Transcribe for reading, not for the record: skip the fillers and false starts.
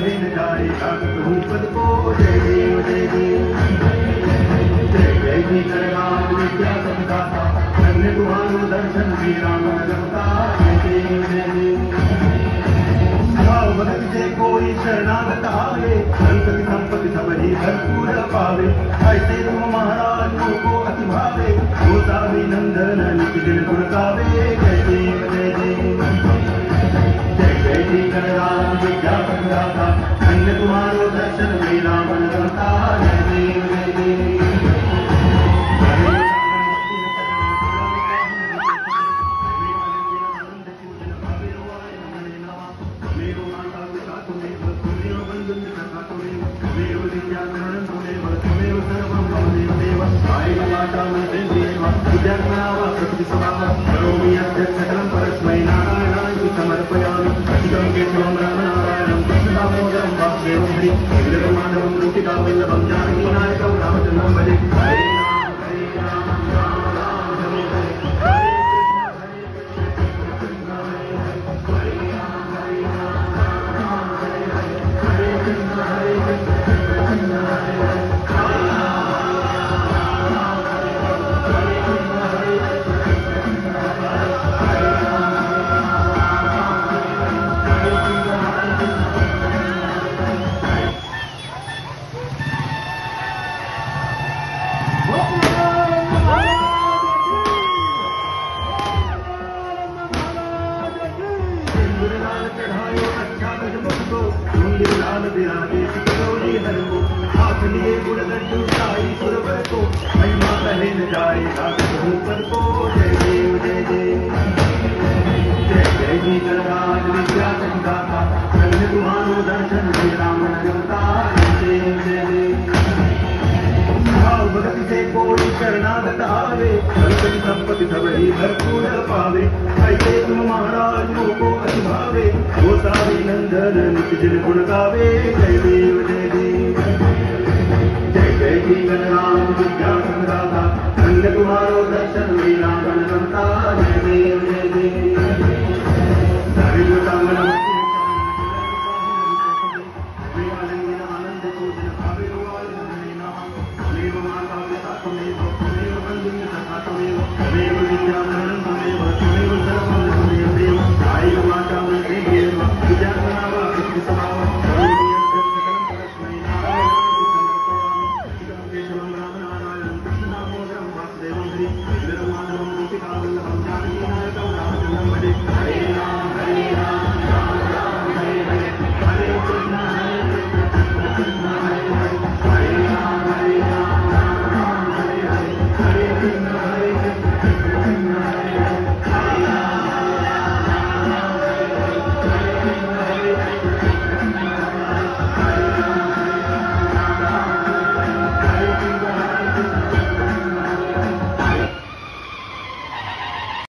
कहे न जाए ताकत हूँ पद को जय देव जय देव जय जय जी करनाथ विद्या संदाता धन्य तुम्हारो दर्शन श्री राम रमता जय देव जय देव भाव भगत से कोई शरणागत आवे संतति संपत्ति सब ही भरपूर पावे ऐसे तुम महाराज को अति भावे गोसाभिनंदन नित्य दिन गुण गावे जय देव जय देव जय जय जी करनाथ विद्या संदाता धन्य तुम्हारो दर्शन श्री राम रमता जय देव जय देव सकलं परस्मै नारायणाय समर्पयामि केशवं रामनारायणं कृष्णदामोदरं वासुदेवं हरि वीरमाधवं कृतिकावल्लभं जानकीनायकं रामचन्द्रं भजे हरे राम राम राम हरे हरे संपत्ति सब ही भरपूर पावे ऐसे तुम महाराज को अति भावे गोसाभिनंदन नित्य दिन गुण गावे जय देव जय देव जय जय जी गणराज विद्या